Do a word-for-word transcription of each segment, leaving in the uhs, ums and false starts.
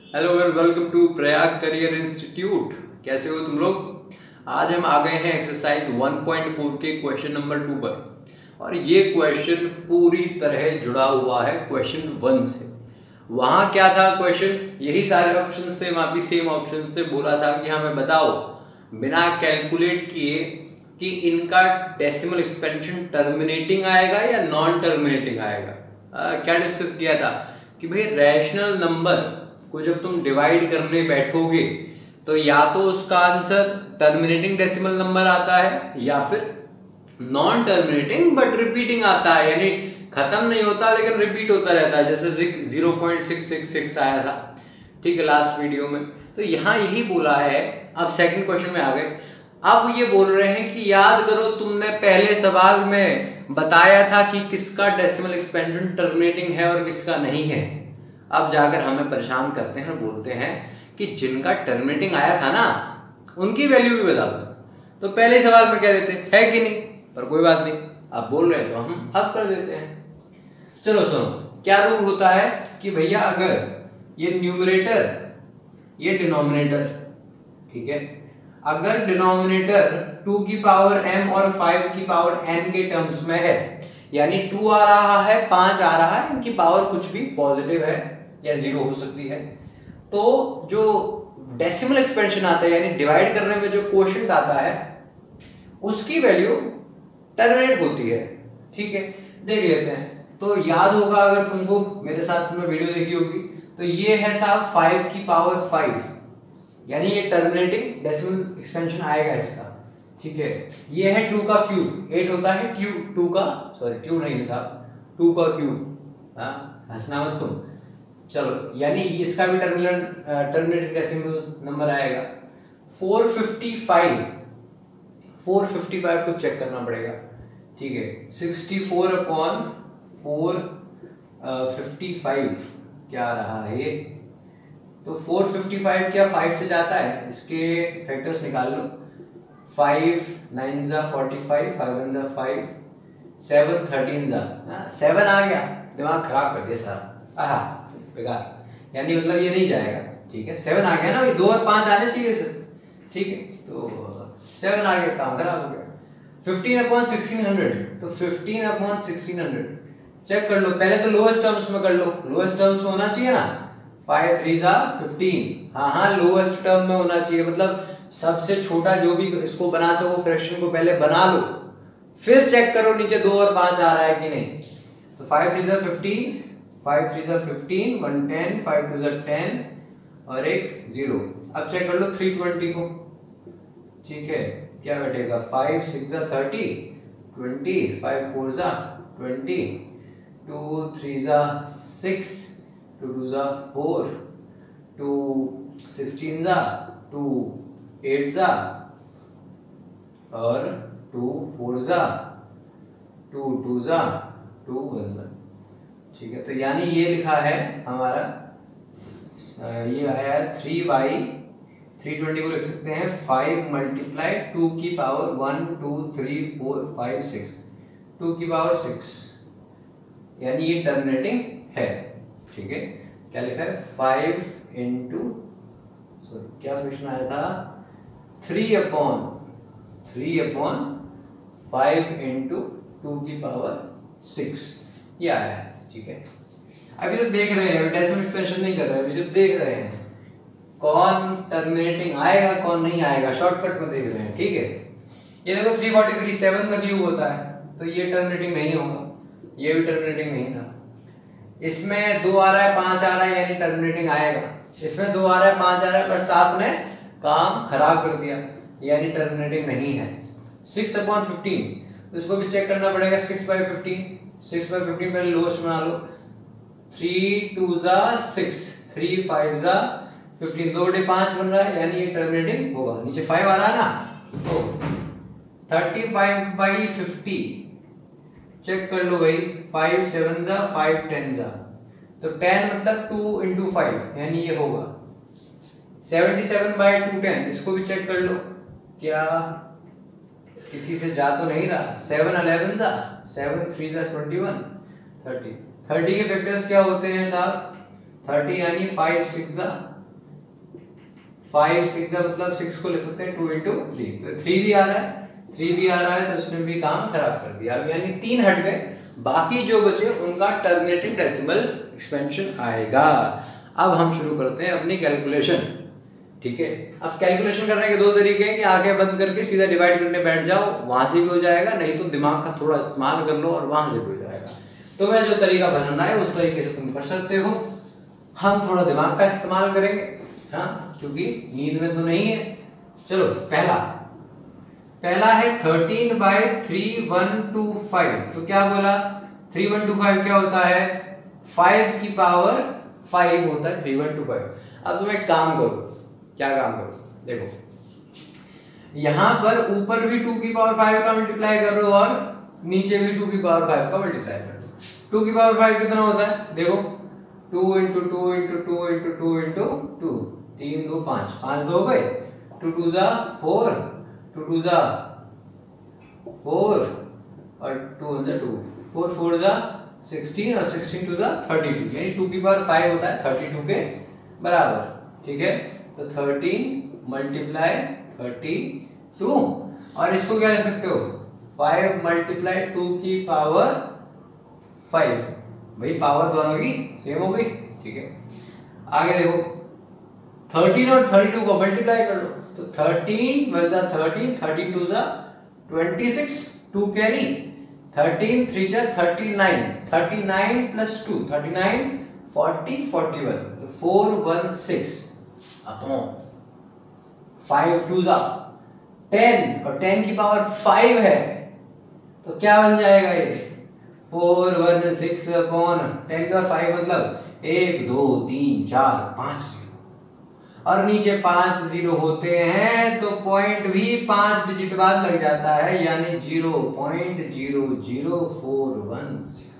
Hello and welcome to Prayag career institute. कैसे हो तुम लोग? आज हम आ गए हैं एक्सरसाइज वन पॉइंट फोर के क्वेश्चन नंबर टू पर और ये क्वेश्चन पूरी तरह जुड़ा हुआ है क्वेश्चन वन से। वहां क्या था क्वेश्चन? यही सारे ऑप्शंस थे, वहां भी सेम ऑप्शंस थे। बोला था कि हमें बताओ बिना कैलकुलेट किए कि इनका डेसिमल एक्सपेंशन टर्मिनेटिंग आएगा या नॉन टर्मिनेटिंग आएगा। आ, क्या डिस्कस किया था कि भाई रैशनल नंबर को जब तुम डिवाइड करने बैठोगे तो या तो उसका आंसर टर्मिनेटिंग डेसिमल नंबर आता है या फिर नॉन टर्मिनेटिंग बट रिपीटिंग आता है, यानी खत्म नहीं होता लेकिन रिपीट होता रहता है, जैसे zero point six six six आया था, ठीक है, लास्ट वीडियो में। तो यहां यही बोला है। अब सेकंड क्वेश्चन में आ गए। अब ये बोल रहे हैं कि याद करो तुमने पहले सवाल में बताया था कि किसका डेसिमल एक्सपेंशन टर्मिनेटिंग है और किसका नहीं है। अब जाकर हमें परेशान करते हैं, बोलते हैं कि जिनका टर्मिनेटिंग आया था ना उनकी वैल्यू भी बता दो। तो पहले सवाल में कह देते है कि नहीं, पर कोई बात नहीं, अब बोल रहे हैं तो हम अब कर देते हैं। चलो सुनो, क्या रूल होता है कि भैया अगर ये न्यूमरेटर ये डिनोमिनेटर, ठीक है, अगर डिनोमिनेटर टू की पावर m और फाइव की पावर n के टर्म्स में है, यानी टू आ रहा है, पांच आ रहा है, इनकी पावर कुछ भी पॉजिटिव है या जीरो हो सकती है, तो जो डेसिमल एक्सपेंशन आता है यानी डिवाइड करने में जो क्वोशिएंट आता है उसकी वैल्यू टर्मिनेट होती है। ठीक है, देख लेते हैं। तो याद होगा अगर तुमको, मेरे साथ तुमने वीडियो देखी होगी, तो ये है साहब फाइव की पावर फाइव, यानी ये टर्मिनेटिंग डेसिमल एक्सपेंशन आएगा इसका। ठीक है, ये है टू का क्यूब, एट होता है क्यूब टू का, सॉरी क्यूब नहीं है साहब, टू का क्यूब, हाँ हंसना मत तुम। चलो, यानी इसका भी टर्मिनल टर्मिनेटिंग डेसिमल नंबर आएगा four fifty five. Four fifty five को चेक करना पड़ेगा, ठीक है, sixty four upon four fifty five क्या आ रहा है ये, तो फोर फिफ्टी फाइव क्या फाइव से जाता है, इसके फैक्टर्स निकाल लो। फाइव नाइन जा फोर्टी फाइव, फाइव वन जा फाइव, सेवन थर्टीन जा, सेवन आ गया, दिमाग खराब कर दिया सारा, आहा बेकार, यानी मतलब ये नहीं जाएगा। ठीक है, सेवन आ गया ना, दो और पांच आने चाहिए सर, ठीक है, तो सेवन आ गया, काम खराब हो गया। फिफ्टीन अपॉन सिक्सटीन हंड्रेड, तो fifteen upon sixteen hundred check कर लो, पहले तो लोएस्ट टर्म्स में कर लो, लोएस्ट टर्म्स में होना चाहिए ना, फाइव थ्री जा फिफ्टीन, हाँ हाँ लोएस्ट टर्म में होना चाहिए, मतलब सबसे छोटा जो भी इसको बना सको फ्रैक्शन को पहले बना लो, फिर चेक करो नीचे दो और पांच आ रहा है कि नहीं। तो फाइव थ्री जा फिफ्टीन, फाइव थ्री जा fifteen, one ten, five two जा टेन और एक जीरो। अब चेक कर लो थ्री ट्वेंटी को, ठीक है, क्या बैठेगा, फाइव सिक्स जा थर्टी, ट्वेंटी, फाइव फोर जा ट्वेंटी, टू थ्री जा सिक्स, टू टू जा फोर, टू सिक्सटीन जा, टू एट जा और टू फोर जा, टू टू जा, टू वन जा। ठीक है, तो यानी ये लिखा है हमारा, ये आया है थ्री बाई थ्री ट्वेंटी को लिख सकते हैं फाइव मल्टीप्लाई टू की power one two three four five six, two की पावर सिक्स, यानी ये टर्मिनेटिंग है। ठीक है, क्या लिखा है, फाइव इंटू सॉरी क्या क्वेश्चन आया था, three upon three upon five into two की पावर सिक्स, ये आया है। ठीक है, अभी तो देख रहे हैं, डेसिमल एक्सपेंशन नहीं कर रहे हैं, अभी सिर्फ देख रहे हैं कौन टर्मिनेटिंग आएगा कौन नहीं आएगा, शॉर्टकट में देख रहे हैं। ठीक है, ये देखो थ्री फोर्टी थ्री सेवन का क्यूब होता है, तो ये टर्मिनेटिंग नहीं होगा, ये भी टर्मिनेटिंग नहीं था। इसमें दो आ रहा है पांच आ रहा है, यानी टर्मिनेटिंग आएगा। इसमें दो आ रहा है पांच आ रहा है, पर सात ने काम खराब कर दिया, यानी टर्मिनेटिंग नहीं है। सिक्स अपॉन फिफ्टीन, तो इसको भी चेक करना पड़ेगा, six by fifteen, six by fifteen पहले लोएस्ट बना लो, थ्री टू जा सिक्स, थ्री फाइव जा फिफ्टीन, दो बटे पांच बन रहा है, यानी ये टर्मिनेटिंग होगा। नीचे फाइव आ रहा है ना, तो thirty five by fifty check कर लो भाई, फाइव सेवन जा फाइव टेन जा, तो टेन मतलब टू इंटू फाइव, यानी ये होगा seventy seven by two ten, इसको भी चेक कर लो, क्या किसी से जा तो नहीं रहा, सेवन अलेवन जा, सेवन थ्री जा ट्वेंटी वन, थर्टी, थर्टी के फैक्टर्स क्या होते हैं साहब, थर्टी यानी फाइव सिक्स जा फाइव सिक्स मतलब सिक्स को ले सकते हैं टू इंटू थ्री, तो थ्री भी आ रहा है, थ्री भी आ रहा है, तो उसने भी काम खराब कर दिया। अब यानी तीन हट गए, बाकी जो बचे उनका टर्मिनेटिंग डेसिमल एक्सपेंशन आएगा। अब हम शुरू करते हैं अपनी कैलकुलेशन, ठीक है। अब कैलकुलेशन करने के दो तरीके हैं कि आंखें बंद करके सीधा डिवाइड करने बैठ जाओ, वहां से भी हो जाएगा, नहीं तो दिमाग का थोड़ा इस्तेमाल कर लो और वहां से भी हो जाएगा। तो मैं जो तरीका पसंद आए उस तरीके से तुम कर सकते हो। हम थोड़ा दिमाग का इस्तेमाल करेंगे, हाँ, क्योंकि नींद में तो नहीं है। चलो पहला पहला है thirteen by three one two five. तो क्या बोला, थ्री वन टू फाइव क्या होता है, फाइव की पावर फाइव होता है थ्री वन टू फाइव। अब तुम एक काम करो, क्या काम करो, देखो यहां पर ऊपर भी टू की पावर फाइव का मल्टीप्लाई कर लो और नीचे भी टू की पावर फाइव का मल्टीप्लाई कर लो। टू की पावर फाइव कितना होता है, देखो two into two into two into two into two, तीन दो पांच, पांच दो हो गए, टू टू जा फोर, टू टू जा फोर और टू वन जा टू, फोर फोर जा सिक्सटीन और सिक्सटीन टू जा थर्टी टू, यानी टू की पावर फाइव होता है थर्टी टू के बराबर, ठीक है। तो थर्टीन मल्टीप्लाई थर्टी टू, और इसको क्या लिख सकते हो, फाइव मल्टीप्लाई टू की पावर फाइव, भाई पावर दोनों की सेम हो गई, ठीक है। आगे देखो थर्टीन और थर्टी टू को मल्टीप्लाई कर लो, तो थर्टीन बचा थर्टीन, थर्टी टू जा twenty six, two carry, thirteen three जा thirty nine, thirty nine plus two thirty nine, forty forty one, तो four one six upon five two जा ten, और ten की पावर फाइव है, तो क्या बन जाएगा ये, four one six upon ten की पावर फाइव, मतलब एक दो तीन चार पांच जीरो, और नीचे पांच जीरो होते हैं तो पॉइंट भी पांच डिजिट बाद लग जाता है, यानी zero point zero zero four one six,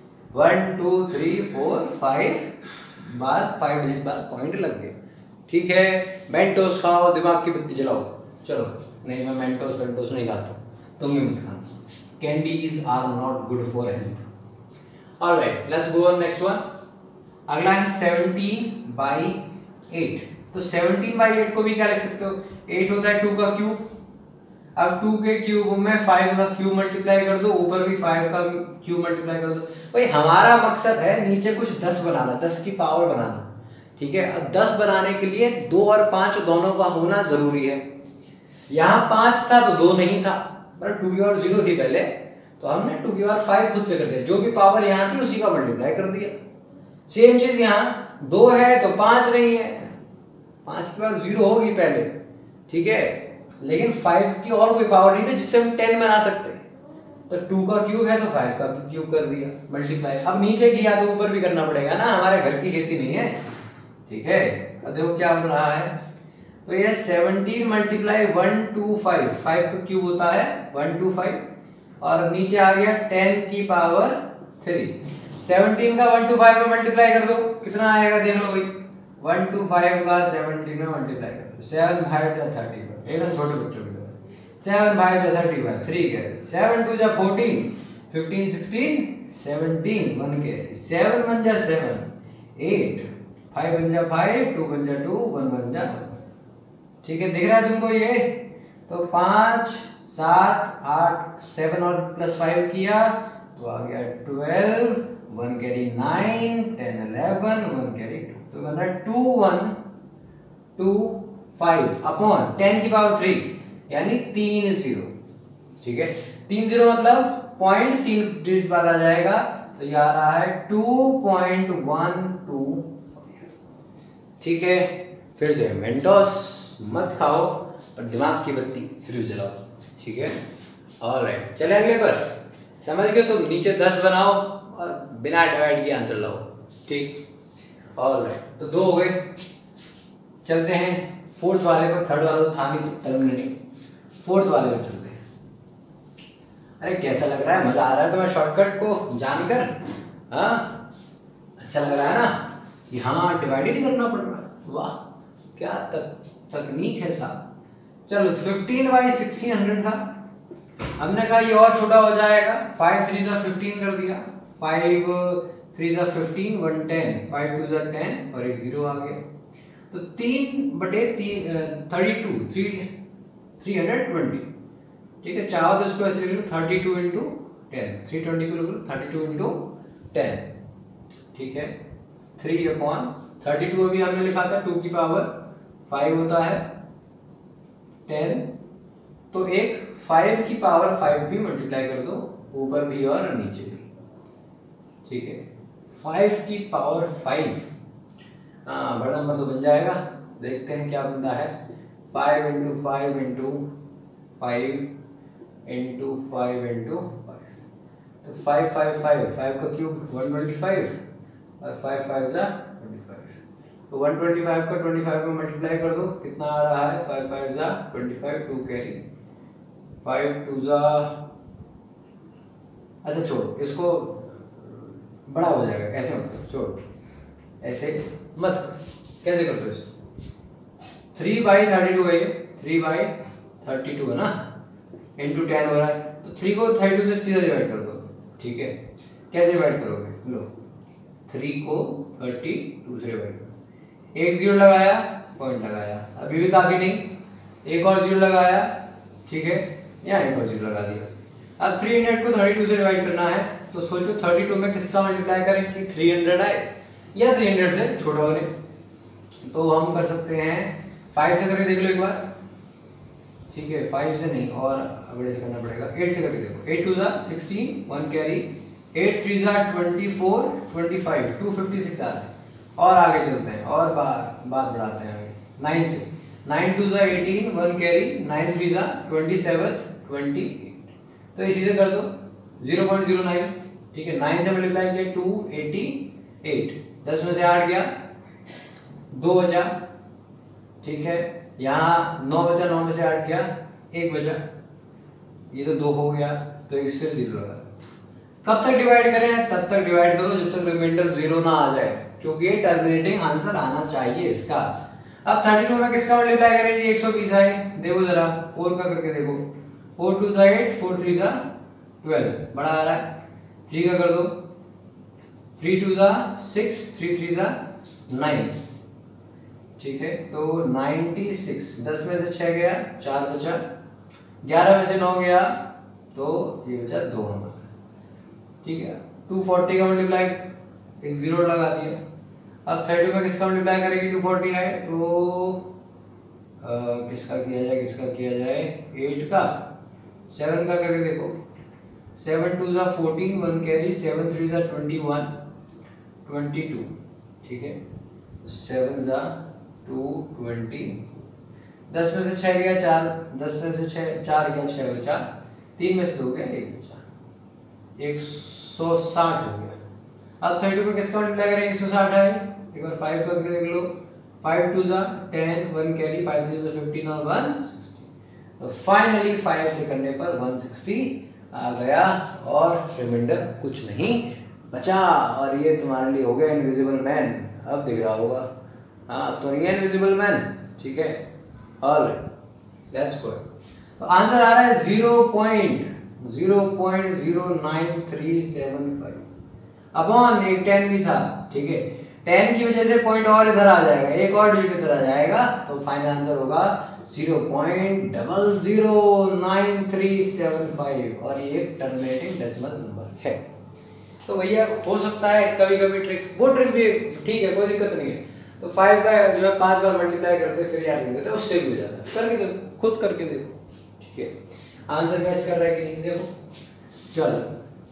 one two three four five बाद फाइव डिजिट बाद पॉइंट लग गए, ठीक है। मेंटोस खाओ, दिमाग की बत्ती जलाओ। चलो नहीं, मैं मेंटोस मेंटोस नहीं खाता, तुम भी मत खाना, candies are not good for health. Alright, let's go on next one. अगला है सेवनटीन बाई एट। तो सेवनटीन बाई एट को भी क्या लिख सकते हो, एट होता है टू का क्यूब, अब टू के क्यूब में फाइव का क्यूब मल्टीप्लाई कर दो, ऊपर भी फाइव का क्यूब मल्टीप्लाई कर दो। भाई हमारा मकसद है नीचे कुछ दस बनाना, दस की पावर बनाना, ठीक है। अब दस बनाने के लिए दो और पांच दोनों का होना जरूरी है। यहाँ पांच था तो दो नहीं था, पर टू की पावर जीरो थी पहले, तो हमने टू की पावर फाइव खुद से कर दिया, जो भी पावर यहाँ थी उसी का मल्टीप्लाई कर दिया। सेम चीज यहाँ दो है तो पांच नहीं है, पांच की पावर जीरो होगी पहले, ठीक है, लेकिन फाइव की और कोई पावर नहीं थी जिससे हम टेन बना सकते, तो टू का क्यूब है तो फाइव का क्यूब कर दिया मल्टीप्लाई। अब नीचे किया तो ऊपर भी करना पड़ेगा ना, हमारे घर की खेती नहीं है, ठीक है। अब देखो क्या बन रहा है, तो ये seventeen multiply one two five, five का क्यूब होता है वन टू फाइव, और नीचे आ गया टेन की पावर थ्री। सेवनटीन का वन टू फाइव में मल्टीप्लाई कर दो, कितना आएगा देख लो भाई, वन टू फाइव का सेवनटीन में मल्टीप्लाई कर दो, सेवन फाइव जा थर्टी फाइव, एकदम छोटे बच्चों की तरह, सेवन फाइव जा thirty five, three carry, seven two जा fourteen, fifteen sixteen seventeen, one carry, seven one जा सेवन, एट, फाइव वन जा फाइव, टू वन जा टू, वन वन जा वन, ठीक है। दिख रहा है तुमको ये, तो पांच सात आठ, सेवन और प्लस फाइव किया तो आ गया twelve, one carry nine, ten eleven, one carry two, तो बन रहा two one two five upon ten की पावर थ्री, यानी तीन जीरो, ठीक है। तीन जीरो मतलब पॉइंट तीन डिजिट बाद आ जाएगा, तो ये आ रहा है two point one two five, ठीक है। फिर से मेंटोस मत खाओ पर दिमाग की बत्ती फिर जलाओ, ठीक है। ऑलराइट, चले अगले पर, समझ गए तो नीचे दस बनाओ और बिना डिवाइड के आंसर लाओ, ठीक। ऑलराइट, तो दो हो गए, चलते हैं फोर्थ वाले पर, थर्ड वाला तो था नहीं टर्मिनेटिंग, फोर्थ वाले पर चलते हैं। अरे कैसा लग रहा है, मजा आ रहा है तुम्हें शॉर्टकट को जानकर, हाँ अच्छा लग रहा है ना कि हाँ डिवाइड ही नहीं करना पड़ रहा, वाह क्या तक तकनीक है साहब। चलो फिफ्टीन बाई सिक्सटीन हंड्रेड था, हमने कहा ये और छोटा हो जाएगा, फाइव थ्री जा फिफ्टीन कर दिया, फाइव थ्री जा fifteen, one ten, five two जा टेन और एक जीरो आ गया। तो तीन बटे तीन thirty two three three hundred twenty, ठीक है। चाहो तो इसको ऐसे लिख लो thirty two into ten, three twenty को लिख लो थर्टी टू इंटू टेन, ठीक है। थ्री अपॉन थर्टी टू अभी हमने लिखा था टू की पावर फाइव होता है टेन, तो एक फाइव की पावर फाइव भी मल्टीप्लाई कर दो ऊपर भी और नीचे भी, ठीक है। फाइव की पावर फाइव, हाँ बड़ा नंबर तो बन जाएगा। देखते हैं क्या बनता है। Five into five into five into five into five, तो फाइव फाइव फाइव फाइव का क्यूब वन ट्वेंटी फाइव और फाइव फाइव जा ट्वेंटी फाइव, तो वन ट्वेंटी फाइव का ट्वेंटी फाइव में मल्टीप्लाई कर दो, कितना आ रहा है फाइव फाइव जा twenty five, two carry five two जा, अच्छा छोड़ो इसको बड़ा हो जाएगा, ऐसे मत करो, छोड़ो ऐसे मत करो। कैसे करते हो इसको, थ्री बाई थर्टी टू है ये, थ्री बाई थर्टी टू है ना, इंटू टेन हो रहा है, तो थ्री को थर्टी टू से सीधा डिवाइड कर दो, ठीक है। कैसे डिवाइड करोगे, लो थ्री को थर्टी टू से डिवाइड करो, एक जीरो लगाया पॉइंट लगाया, अभी भी काफी नहीं, एक और जीरो लगाया, ठीक है, यहाँ एक और जीरो लगा दिया। अब थ्री हंड्रेड को थर्टी टू से डिवाइड करना है, तो सोचो थर्टी टू में किसका मल्टीप्लाई करें कि थ्री हंड्रेड आए या थ्री हंड्रेड से छोटा बने, तो हम कर सकते हैं फाइव से करके देख लो एक बार, ठीक है। फाइव से नहीं और बड़े से करना पड़ेगा, एट से करके देखो, एट टू जा sixteen, one carry, eight three जा twenty four, twenty five, two fifty six आ रहा है। और आगे चलते हैं और बात बात बढ़ाते हैं आगे, नाइन से, नाइन टू जा eighteen, one carry, nine three जा ट्वेंटी सेवन, ट्वेंटी एट, तो इसी से कर दो जीरो पॉइंट जीरो नाइन, ठीक है। नाइन से मल्टीप्लाई किया टू एटी एट, दस में से आठ गया, दो बचा, ठीक है। यहाँ नौ बचा, नौ में से आठ गया, एक बचा, ये तो दो हो गया, तो इस फिर जीरो लगा। कब तक डिवाइड करें, तब तक डिवाइड करो जब तक रिमाइंडर जीरो ना आ जाए, क्योंकि ये टर्मिनेटिंग आंसर आना चाहिए इसका। अब थर्टी टू में किसका मल्टीप्लाई करेंगे, एक सौ बीस आए, देखो जरा फोर का करके देखो, फोर टू जा एट, फोर थ्री जा ट्वेल्व, बड़ा आ रहा है, थ्री का कर दो, थ्री टू जा सिक्स, थ्री थ्री जा नाइन, ठीक है। तो नाइन्टी सिक्स, दस में से छह गया, चार बचा, ग्यारह में से नौ गया, तो ये बचा दो नंबर, ठीक है। टू फोर्टी का मल्टीप्लाई, एक जीरो लगा दिया। अब थर्टी में किसका मल्टीप्लाई करेगी, टू फोर्टी आए, तो आ, किसका किया जाए, किसका किया जाए, एट का, सेवन का करके देखो, सेवन टू जा fourteen, one carry, seven three जा ट्वेंटी वन, ट्वेंटी टू, ठीक है। सेवन जा टू ट्वेंटी, दस में से छह गया, चार, दस में से छह, चार गया, छह बचा, तीन में से दो गया, एक बचा, एक सौ साठ हो गया। अब थर्टी में किसका मल्टीप्लाई करें, एक सौ साठ है, एक बार फाइव का करके देख लो, फाइव टू जा टेन, वन कैरी, फाइव से फिफ्टीन और वन सिक्सटी, तो फाइनली फाइव से करने पर वन सिक्सटी आ गया और रिमाइंडर कुछ नहीं बचा, और ये तुम्हारे लिए हो गया इनविजिबल मैन। अब दिख रहा होगा, हाँ तो ये इनविजिबल मैन, ठीक है। Alright let's go. तो आंसर आ रहा है zero point zero point zero nine three seven five upon एक टेन भी था, ठीक है। टेन की वजह से पॉइंट और इधर आ जाएगा, एक और डिजिट इधर आ जाएगा, तो फाइनल आंसर होगा zero point double zero nine three seven five, और ये टर्मिनेटिंग डेसिमल नंबर है। तो भैया हो सकता है कभी कभी ट्रिक, वो ट्रिक भी ठीक है, कोई दिक्कत नहीं है। तो फाइव का जो है पांच बार मल्टीप्लाई करते फिर याद नहीं करते, उससे भी हो जाता है, करके देखो, खुद करके देखो, ठीक है। आंसर मैच कर रहा है कि नहीं देखो। चलो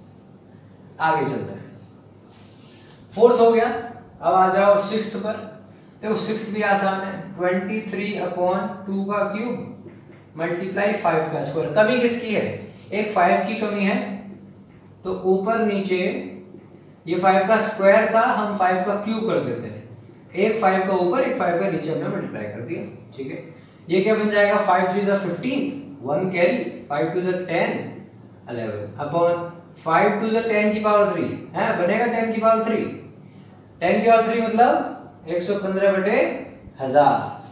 आगे चलते हैं, फोर्थ हो गया। अब आ जाओ सिक्स्थ पर। देखो सिक्स्थ भी आसान है, ट्वेंटी थ्री अपॉन टू का क्यूब मल्टीप्लाई फाइव का स्क्वायर। कमी किसकी है, एक फाइव की कमी है, तो ऊपर नीचे ये फाइव का स्क्वायर था, हम फाइव का क्यूब कर देते हैं, एक फाइव का ऊपर एक फाइव का नीचे हमने मल्टीप्लाई कर दिया, ठीक है। ये क्या बन जाएगा, फाइव थ्री जा fifteen, one carry, five two जा ten, eleven upon five two जा टेन की पावर थ्री है, बनेगा टेन की पावर थ्री, टेन की पावर थ्री मतलब एक सौ पंद्रह बटे हजार,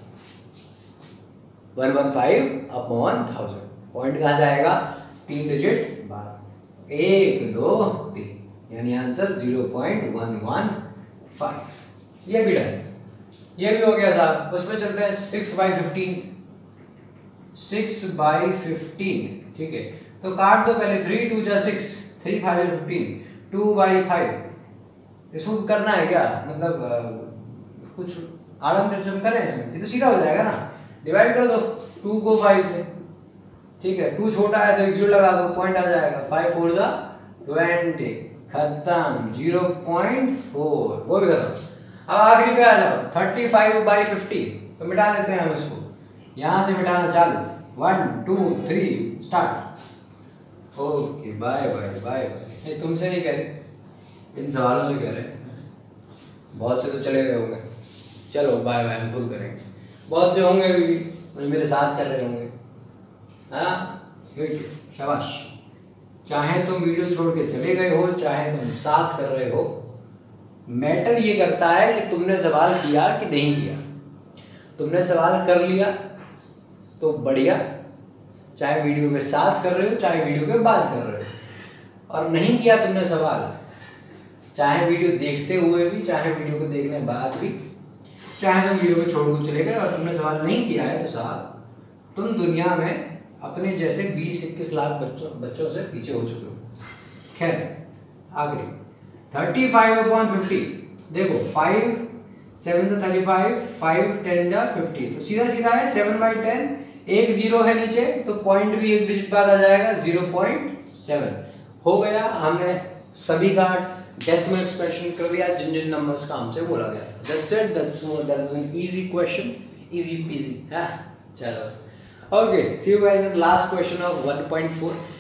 one one five upon thousand. Point कहाँ जाएगा, तीन डिजिट बाहर, एक दो तीन, यानी answer zero point one one five. ये भी डन। ये भी हो गया साहब। उसमें चलते हैं six by fifteen, six by fifteen, ठीक है। तो काट दो पहले, थ्री टू जा सिक्स, थ्री फाइव जा फिफ्टीन, टू बाई फाइव। इसको करना है क्या, मतलब आ, कुछ आड़म तिरछम करें इसमें, ये तो सीधा हो जाएगा ना। डिवाइड कर दो टू को फाइव से, ठीक है। टू छोटा है तो एक जीरो लगा दो, पॉइंट आ जाएगा। फाइव फोर जा ट्वेंटी, खत्म, जीरो पॉइंट फोर, वो भी खत्म। अब आखिरी पे आ जाओ, थर्टी फाइव बाई फिफ्टी, तो मिटा देते हैं हम इसको, यहां से मिटाना चालू, one two three start. Okay bye bye bye bye. तुमसे नहीं कह रहे, इन सवालों से कह रहे, बहुत से तो चले गए होंगे, चलो बाय बाय, हम खुद करेंगे। बहुत से होंगे भी जो मेरे साथ कर रहे होंगे, हाँ शाबाश। चाहे तुम वीडियो छोड़ के चले गए हो, चाहे तुम साथ कर रहे हो, मैटर ये करता है कि तुमने सवाल किया कि नहीं किया। तुमने सवाल कर लिया तो बढ़िया, चाहे वीडियो के साथ कर रहे हो चाहे वीडियो के बाद कर रहे हो। और नहीं किया तुमने सवाल, चाहे वीडियो देखते हुए भी चाहे वीडियो को देखने बाद भी, चाहे तुम वीडियो को छोड़ कर चले गए और तुमने सवाल नहीं किया है, तो साहब तुम दुनिया में अपने जैसे बीस इक्कीस लाख बच्चों बच्चों से पीछे हो चुके हो। खैर आखिरी थर्टी फाइव अपॉन फिफ्टी, देखो फाइव सेवन जा थर्टी फाइव, फाइव टेन जा फिफ्टी, तो सीधा सीधा है सेवन बाई टेन, एक जीरो है नीचे तो पॉइंट भी एक डिजिट बाद आ जाएगा, जीरो पॉइंट सेवन हो गया। हमने सभी का डेसिमल एक्सप्रेशन कर दिया जिन जिन नंबर्स का हमसे बोला गया। That's it, that's that was an easy question, easy peasy. हां चलो, okay, see you guys in last question of one point four.